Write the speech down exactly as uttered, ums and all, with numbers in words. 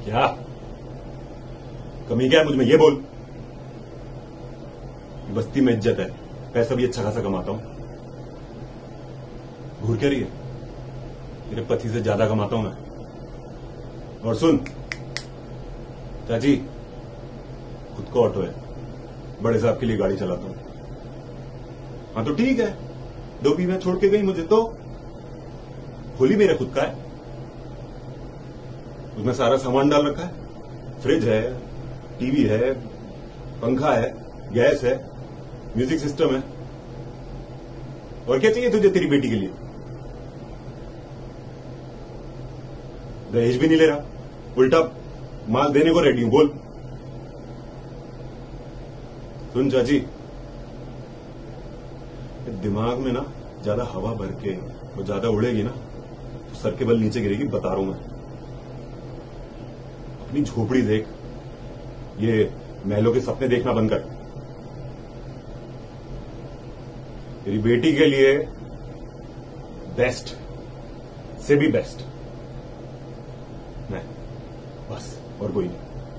क्या कमी क्या है मुझ में, ये बोल। बस्ती में इज्जत है, पैसा भी अच्छा खासा कमाता हूं। घूर क्या रही है? तेरे पति से ज्यादा कमाता हूं मैं। और सुन चाची, खुद को ऑटो है, बड़े साहब के लिए गाड़ी चलाता हूं। हाँ तो ठीक है, दो पीवा छोड़ के गई मुझे तो होली मेरा खुद का है, उसमें सारा सामान डाल रखा है। फ्रिज है, टीवी है, पंखा है, गैस है, म्यूजिक सिस्टम है। और क्या चाहिए तुझे तेरी बेटी के लिए? दहेज भी नहीं ले रहा, उल्टा माल देने को रेडी हूं। बोल। सुन चाची, दिमाग में ना ज्यादा हवा भर के वो ज्यादा उड़ेगी ना तो सर के बल नीचे गिरेगी, बता रहा हूं मैं। अपनी झोपड़ी देख, ये महलों के सपने देखना बंद कर। तेरी बेटी के लिए बेस्ट से भी बेस्ट मैं, बस और कोई नहीं।